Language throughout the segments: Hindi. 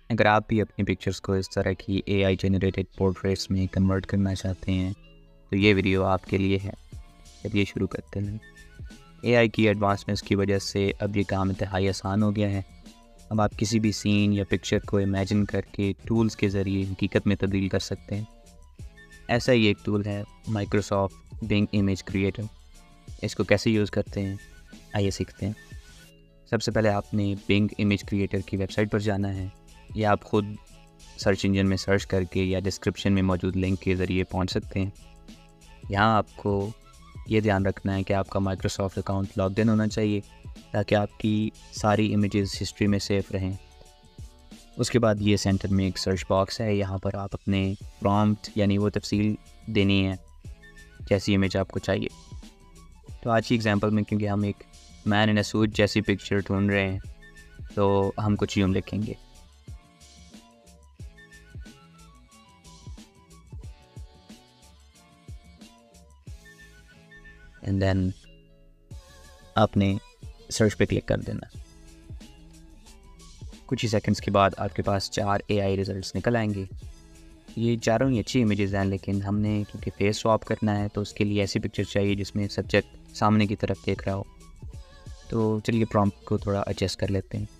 अगर आप भी अपनी पिक्चर्स को इस तरह की एआई जनरेटेड पोर्ट्रेट्स में कन्वर्ट करना चाहते हैं तो ये वीडियो आपके लिए है। चलिए शुरू करते हैं। एआई की एडवांसमेंट्स की वजह से अब ये काम इंतहाई आसान हो गया है। अब आप किसी भी सीन या पिक्चर को इमेजिन करके टूल्स के ज़रिए हकीकत में तब्दील कर सकते हैं। ऐसा ही एक टूल है माइक्रोसॉफ्ट बिंग इमेज क्रिएटर। इसको कैसे यूज़ करते हैं आइए सीखते हैं। सबसे पहले आपने बिंग इमेज क्रिएटर की वेबसाइट पर जाना है या आप ख़ुद सर्च इंजन में सर्च करके या डिस्क्रिप्शन में मौजूद लिंक के ज़रिए पहुंच सकते हैं। यहाँ आपको ये ध्यान रखना है कि आपका माइक्रोसॉफ्ट अकाउंट लॉग्ड इन होना चाहिए ताकि आपकी सारी इमेजेस हिस्ट्री में सेव रहें। उसके बाद ये सेंटर में एक सर्च बॉक्स है, यहाँ पर आप अपने प्रॉम्प्ट यानी वो तफसील देनी है जैसी इमेज आपको चाहिए। तो आज की एग्जांपल में क्योंकि हम एक मैन इन अ सूट जैसी पिक्चर ढूंढ रहे हैं तो हम कुछ यूँ लिखेंगे। एंड देन आपने सर्च पे क्लिक कर देना। कुछ ही सेकंड्स के बाद आपके पास 4 एआई रिजल्ट्स निकल आएंगे। ये चारों ही अच्छी इमेजेस हैं, लेकिन हमने क्योंकि फेस स्वैप करना है तो उसके लिए ऐसी पिक्चर चाहिए जिसमें सब्जेक्ट सामने की तरफ देख रहा हो। तो चलिए प्रॉम्प्ट को थोड़ा एडजस्ट कर लेते हैं।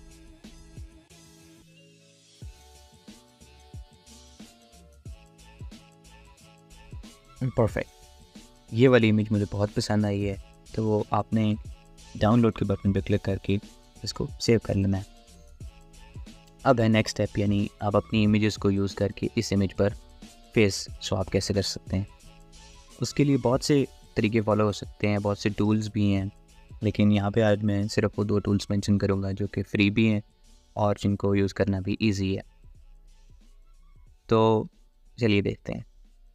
परफेक्ट, ये वाली इमेज मुझे बहुत पसंद आई है, तो वो आपने डाउनलोड के बटन पे क्लिक करके इसको सेव कर लेना है। अब है नेक्स्ट स्टेप, यानी आप अपनी इमेजेस को यूज़ करके इस इमेज पर फेस स्वैप कैसे कर सकते हैं। उसके लिए बहुत से तरीके फॉलो हो सकते हैं, बहुत से टूल्स भी हैं, लेकिन यहाँ पे आज मैं सिर्फ वो 2 टूल्स मेंशन करूँगा जो कि फ्री भी हैं और जिनको यूज़ करना भी ईजी है। तो चलिए देखते हैं।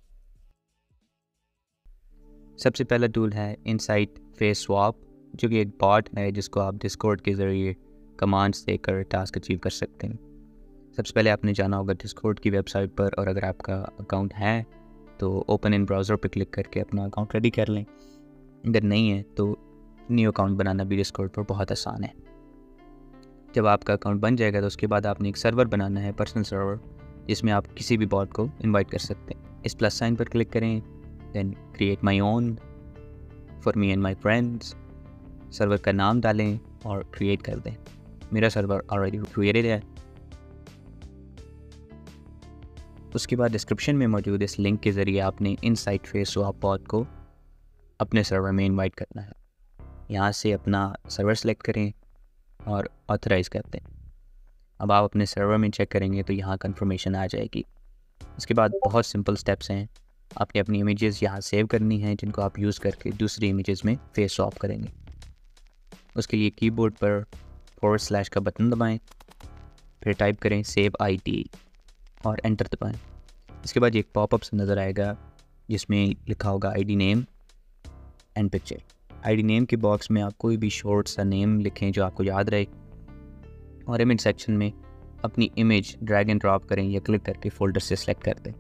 सबसे पहला टूल है इनसाइट फेस स्वैप, जो कि एक बॉट है जिसको आप डिस्कॉर्ड के ज़रिए कमांड्स देकर टास्क अचीव कर सकते हैं। सबसे पहले आपने जाना होगा डिस्कॉर्ड की वेबसाइट पर, और अगर आपका अकाउंट है तो ओपन इन ब्राउज़र पर क्लिक करके अपना अकाउंट रेडी कर लें। अगर नहीं है तो न्यू अकाउंट बनाना भी डिस्कॉर्ड पर बहुत आसान है। जब आपका अकाउंट बन जाएगा तो उसके बाद आपने एक सर्वर बनाना है, पर्सनल सर्वर, जिसमें आप किसी भी बॉट को इन्वाइट कर सकते हैं। इस प्लस साइन पर क्लिक करें, then create my own for me and my friends. Server का नाम डालें और क्रिएट कर दें। मेरा सर्वर ऑलरेडी क्रिएटेड है। उसके बाद डिस्क्रिप्शन में मौजूद इस लिंक के ज़रिए आपने इनसाइट फेस स्वैप बॉट को अपने सर्वर में इनवाइट करना है। यहाँ से अपना सर्वर सेलेक्ट करें और ऑथराइज़ कर दें। अब आप अपने सर्वर में चेक करेंगे तो यहाँ कन्फर्मेशन आ जाएगी। इसके बाद बहुत सिंपल स्टेप्स हैं। आपने अपनी इमेजेस यहाँ सेव करनी हैं जिनको आप यूज़ करके दूसरी इमेजेस में फेस स्वैप करेंगे। उसके लिए कीबोर्ड पर / का बटन दबाएं, फिर टाइप करें सेव आईडी और एंटर दबाएं। इसके बाद एक पॉपअप नज़र आएगा जिसमें लिखा होगा ID name and picture. ID name के बॉक्स में आप कोई भी शॉर्ट सा नेम लिखें जो आपको याद रहे, और इमेज सेक्शन में अपनी इमेज ड्रैग एंड ड्रॉप करें या क्लिक करके फोल्डर से सिलेक्ट कर दें।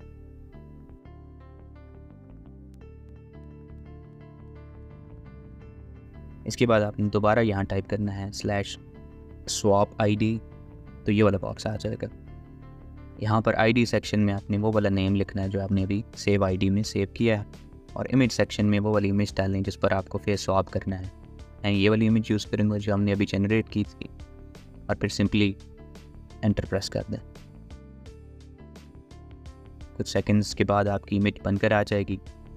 इसके बाद आपने दोबारा यहाँ टाइप करना है /swap_id, तो ये वाला बॉक्स आ जाएगा। यहाँ पर आईडी सेक्शन में आपने वो वाला नेम लिखना है जो आपने अभी सेव आईडी में सेव किया है, और इमेज सेक्शन में वो वाली इमेज डालें जिस पर आपको फेस स्वैप करना है। मैं ये वाली इमेज यूज़ करूँगा जो हमने अभी जनरेट की थी, और फिर सिंपली एंटर प्रेस कर दें। कुछ सेकंड्स के बाद आपकी इमेज बनकर आ जाएगी।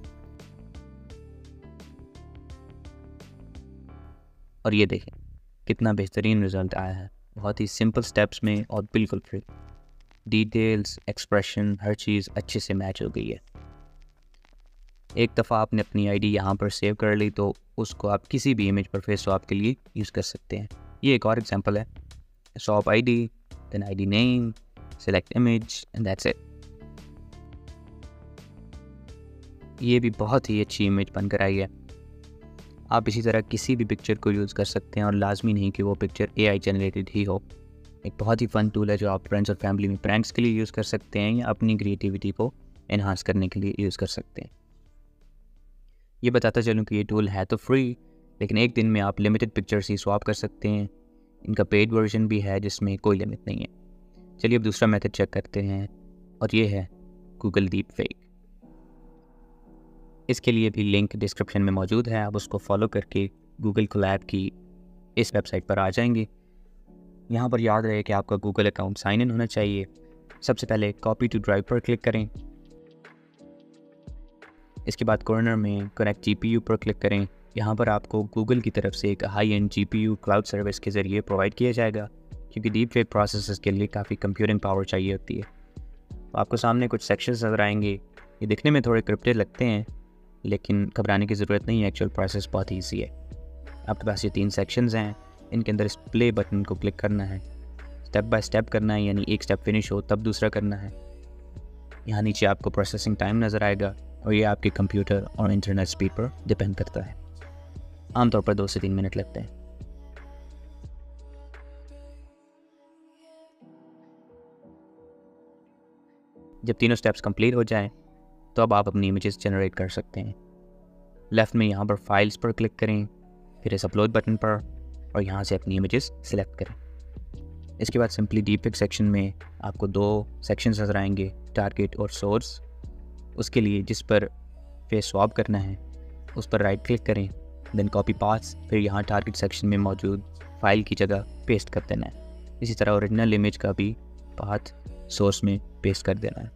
और ये देखें कितना बेहतरीन रिज़ल्ट आया है, बहुत ही सिंपल स्टेप्स में और बिल्कुल फ्री। डिटेल्स, एक्सप्रेशन, हर चीज़ अच्छे से मैच हो गई है। एक दफ़ा आपने अपनी आईडी यहाँ पर सेव कर ली तो उसको आप किसी भी इमेज पर फेस स्वैप के लिए यूज़ कर सकते हैं। ये एक और एग्जांपल है। Swap ID, then ID name, select image and that's it. ये भी बहुत ही अच्छी इमेज बनकर आई है। आप इसी तरह किसी भी पिक्चर को यूज़ कर सकते हैं, और लाजमी नहीं कि वो पिक्चर एआई जनरेटेड ही हो। एक बहुत ही फ़न टूल है जो आप फ्रेंड्स और फैमिली में प्रैंक्स के लिए यूज़ कर सकते हैं या अपनी क्रिएटिविटी को एनहांस करने के लिए यूज़ कर सकते हैं। ये बताता चलूँ कि ये टूल है तो फ्री, लेकिन एक दिन में आप लिमिटेड पिक्चर्स ही स्वैप कर सकते हैं। इनका पेड वर्जन भी है जिसमें कोई लिमिट नहीं है। चलिए अब दूसरा मेथड चेक करते हैं और ये है गूगल डीप फेक। इसके लिए भी लिंक डिस्क्रिप्शन में मौजूद है, आप उसको फॉलो करके गूगल कोलैब की इस वेबसाइट पर आ जाएंगे। यहाँ पर याद रहे कि आपका गूगल अकाउंट साइन इन होना चाहिए। सबसे पहले कॉपी टू ड्राइव पर क्लिक करें। इसके बाद कॉर्नर में कनेक्ट जीपीयू पर क्लिक करें। यहाँ पर आपको गूगल की तरफ से एक high end GPU cloud service के ज़रिए प्रोवाइड किया जाएगा, क्योंकि डीप फेक प्रोसेसेस के लिए काफ़ी कंप्यूटिंग पावर चाहिए होती है। तो आपको सामने कुछ सेक्शंस नज़र आएंगे। ये दिखने में थोड़े क्रिप्टेड लगते हैं, लेकिन घबराने की ज़रूरत नहीं है, एक्चुअल प्रोसेस बहुत ईजी है। आपके पास ये 3 सेक्शंस हैं, इनके अंदर इस प्ले बटन को क्लिक करना है, स्टेप बाय स्टेप करना है, यानी एक स्टेप फिनिश हो तब दूसरा करना है। यहाँ नीचे आपको प्रोसेसिंग टाइम नज़र आएगा और ये आपके कंप्यूटर और इंटरनेट स्पीड पर डिपेंड करता है। आमतौर पर 2 से 3 मिनट लगते हैं। जब तीनों स्टेप्स कंप्लीट हो जाएं, तो अब आप अपनी इमेजेस जनरेट कर सकते हैं। लेफ़्ट में यहाँ पर फाइल्स पर क्लिक करें, फिर इस अपलोड बटन पर, और यहाँ से अपनी इमेजेस सिलेक्ट करें। इसके बाद सिंपली डीपफेक सेक्शन में आपको 2 सेक्शंस नज़र आएंगे, टारगेट और सोर्स। उसके लिए जिस पर फेस स्वैप करना है उस पर राइट क्लिक करें, देन कॉपी पाथ्स, फिर यहाँ टारगेट सेक्शन में मौजूद फाइल की जगह पेस्ट कर देना है। इसी तरह ओरिजिनल इमेज का भी पाथ सोर्स में पेस्ट कर देना है।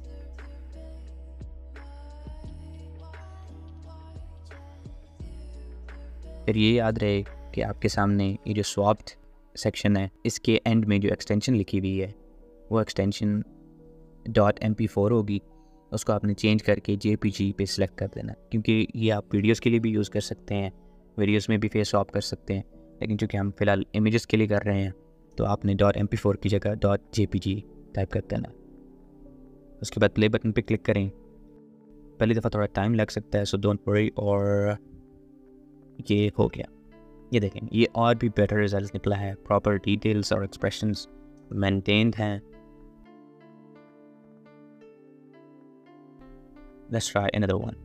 फिर ये याद रहे कि आपके सामने ये जो स्वैप्ड सेक्शन है, इसके एंड में जो एक्सटेंशन लिखी हुई है वो एक्सटेंशन .mp4 होगी। उसको आपने चेंज करके JPG पे सिलेक्ट कर देना, क्योंकि ये आप वीडियोस के लिए भी यूज़ कर सकते हैं, वीडियोस में भी फेस स्वैप कर सकते हैं, लेकिन चूँकि हम फ़िलहाल इमेजेस के लिए कर रहे हैं तो आपने .mp4 की जगह .jpg टाइप कर देना। उसके बाद प्ले बटन पे क्लिक करें। पहली दफ़ा थोड़ा टाइम लग सकता है, सो डोंट वरी, और ये हो गया। ये देखें, ये और भी बेटर रिजल्ट निकला है। प्रॉपर डिटेल्स और एक्सप्रेशंस मेंटेन्ड हैं। Let's try another one.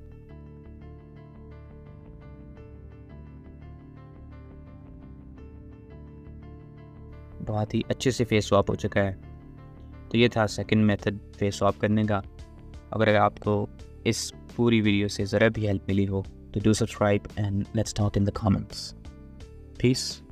बहुत ही अच्छे से फेस स्वैप हो चुका है। तो ये था सेकंड मेथड फेस स्वैप करने का। अगर आपको इस पूरी वीडियो से ज़रा भी हेल्प मिली हो तो do subscribe and let's talk in the comments. Piece.